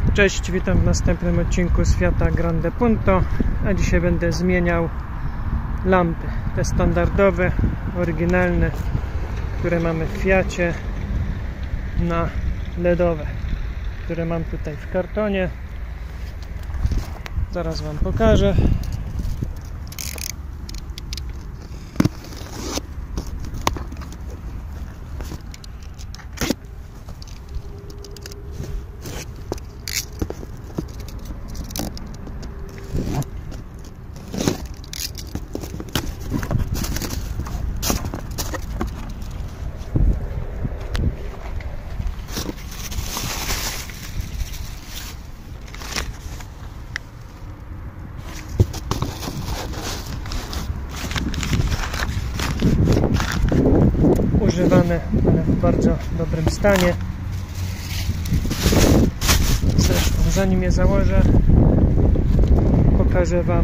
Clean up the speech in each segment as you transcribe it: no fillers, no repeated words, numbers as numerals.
Cześć, witam w następnym odcinku z Fiata Grande Punto, a dzisiaj będę zmieniał lampy, te standardowe, oryginalne, które mamy w Fiacie, na LEDowe, które mam tutaj w kartonie. Zaraz Wam pokażę. Używane, ale w bardzo dobrym stanie. Zresztą zanim je założę, pokażę Wam,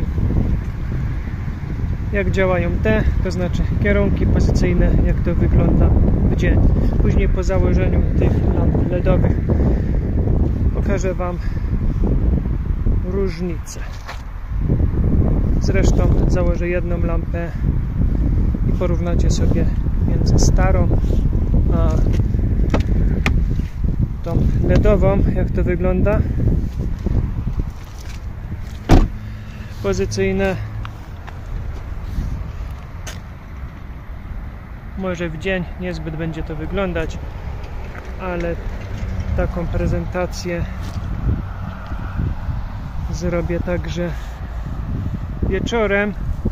jak działają te, to znaczy kierunki pozycyjne, jak to wygląda w dzień. Później po założeniu tych lamp LEDowych pokażę Wam różnice. Zresztą założę jedną lampę i porównacie sobie między starą a tą LEDową, jak to wygląda. Pozycyjne może w dzień niezbyt będzie to wyglądać, ale taką prezentację zrobię także wieczorem.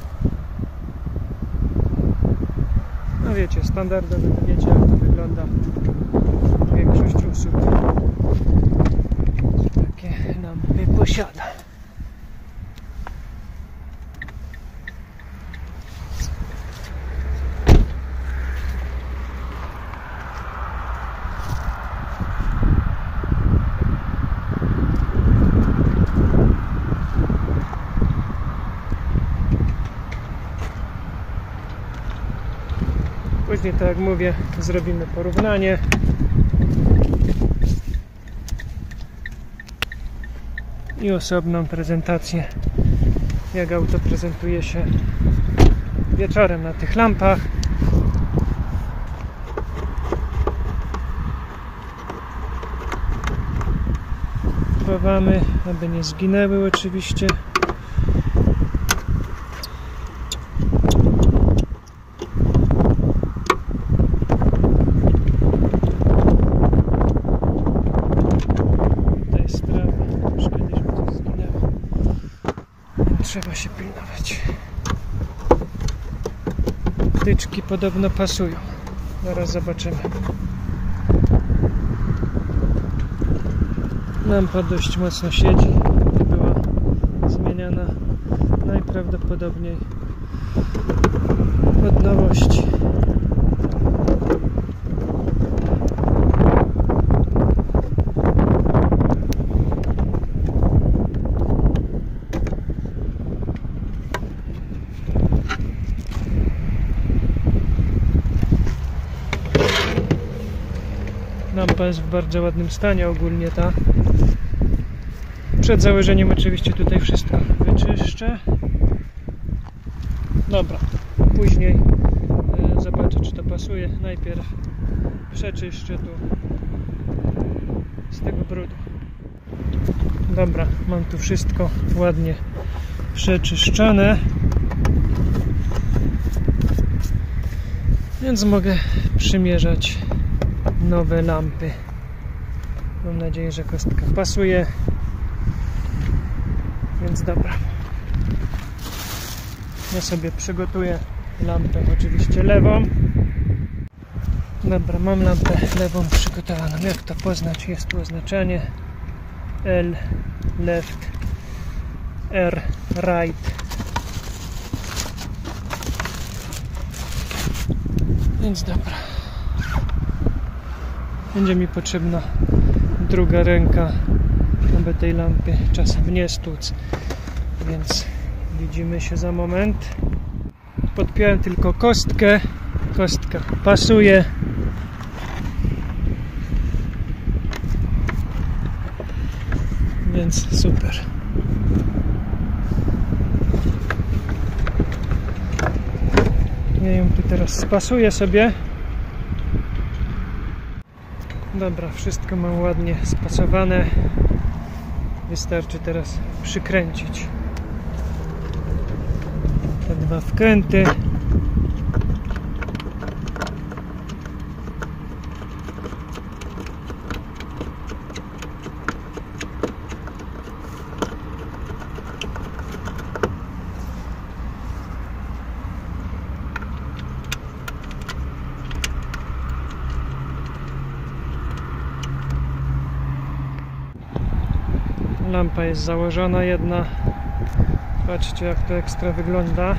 No wiecie, standardowo wiecie, jak to wygląda. Większość osób takie lampy posiada. Później, tak jak mówię, zrobimy porównanie. I osobną prezentację, jak auto prezentuje się wieczorem na tych lampach. Chowamy, aby nie zginęły oczywiście. Trzeba się pilnować. Wtyczki podobno pasują. Zaraz zobaczymy. Lampa dość mocno siedzi. Była zmieniana najprawdopodobniej od nowości. Lampa jest w bardzo ładnym stanie ogólnie ta. Przed założeniem oczywiście tutaj wszystko wyczyszczę. Dobra, później zobaczę, czy to pasuje. Najpierw przeczyszczę tu z tego brudu. Dobra, mam tu wszystko ładnie przeczyszczone, więc mogę przymierzać nowe lampy. Mam nadzieję, że kostka pasuje. Więc dobra. Ja sobie przygotuję lampę oczywiście lewą. Dobra, mam lampę lewą przygotowaną. Jak to poznać? Jest tu oznaczenie L left, R right. Więc dobra. Będzie mi potrzebna druga ręka, aby tej lampy czasem nie stłuc. Więc widzimy się za moment. Podpiąłem tylko kostkę. Kostka pasuje. więc super. Ja ją tu teraz spasuję sobie. Dobra, wszystko mam ładnie spasowane. Wystarczy teraz przykręcić te dwa wkręty. Lampa jest założona jedna. Patrzcie, jak to ekstra wygląda.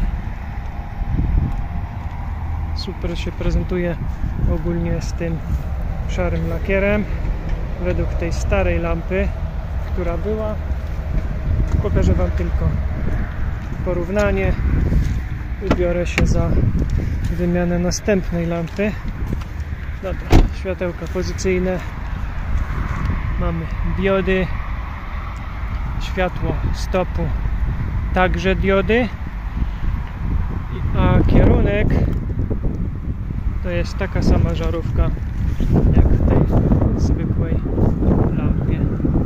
Super się prezentuje ogólnie z tym szarym lakierem. Według tej starej lampy, która była, pokażę wam tylko porównanie. Wybiorę się za wymianę następnej lampy. Dobra, światełka pozycyjne. Mamy diody. Światło stopu, także diody, a kierunek to jest taka sama żarówka jak w tej zwykłej lampie.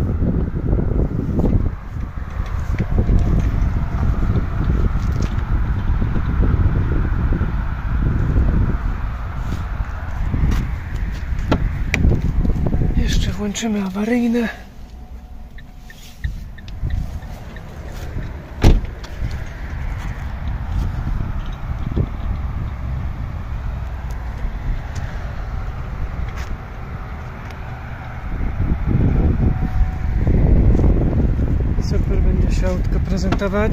Jeszcze włączymy awaryjne. Super będzie się autko prezentować.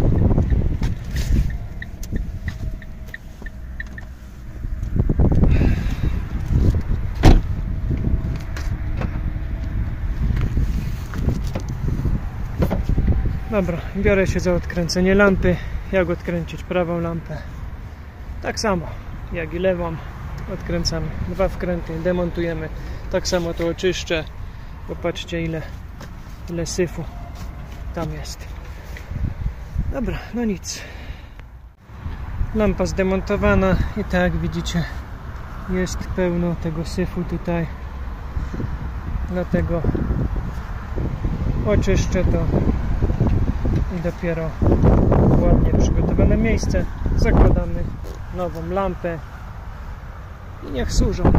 Dobra, biorę się za odkręcenie lampy. Jak odkręcić prawą lampę? Tak samo jak i lewą. Odkręcamy dwa wkręty, demontujemy. Tak samo to oczyszczę. Popatrzcie ile syfu tam jest. Dobra, no nic. Lampa zdemontowana i tak jak widzicie, jest pełno tego syfu tutaj. Dlatego oczyszczę to i dopiero ładnie przygotowane miejsce zakładamy nową lampę i niech służą.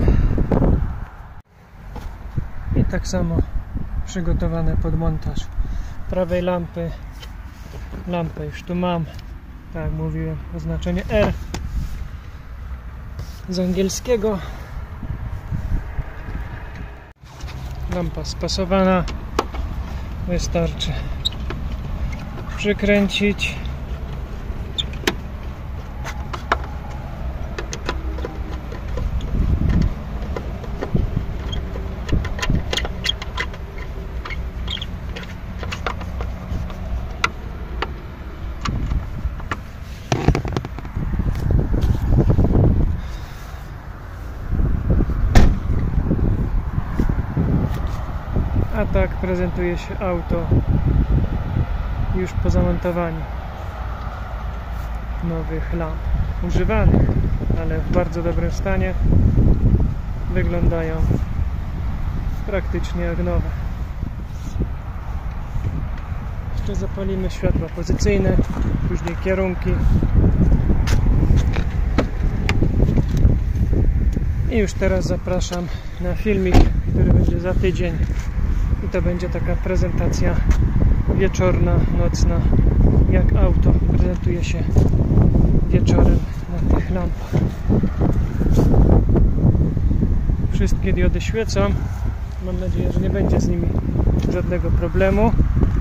I tak samo przygotowane pod montaż prawej lampy. Lampę już tu mam, tak jak mówiłem, oznaczenie R z angielskiego. Lampa spasowana, wystarczy przykręcić. A tak prezentuje się auto już po zamontowaniu nowych lamp, używanych, ale w bardzo dobrym stanie. Wyglądają praktycznie jak nowe. Jeszcze zapalimy światła pozycyjne, później kierunki i już teraz zapraszam na filmik, który będzie za tydzień. I to będzie taka prezentacja wieczorna, nocna, jak auto prezentuje się wieczorem na tych lampach. Wszystkie diody świecą. Mam nadzieję, że nie będzie z nimi żadnego problemu.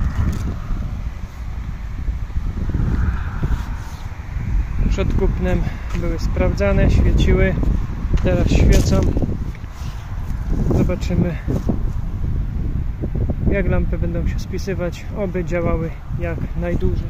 Przed kupnem były sprawdzane, świeciły, teraz świecą. Zobaczymy, jak lampy będą się spisywać, oby działały jak najdłużej.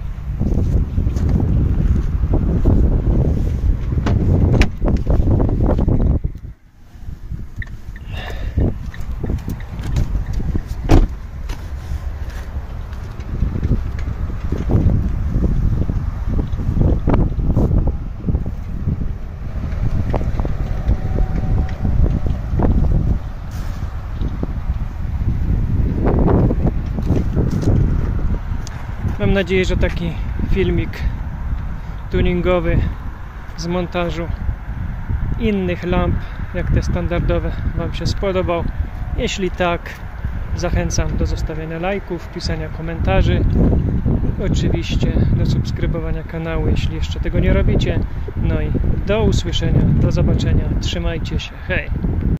Mam nadzieję, że taki filmik tuningowy z montażu innych lamp, jak te standardowe, Wam się spodobał. Jeśli tak, zachęcam do zostawiania lajków, pisania komentarzy, oczywiście do subskrybowania kanału, jeśli jeszcze tego nie robicie. No i do usłyszenia, do zobaczenia, trzymajcie się, hej!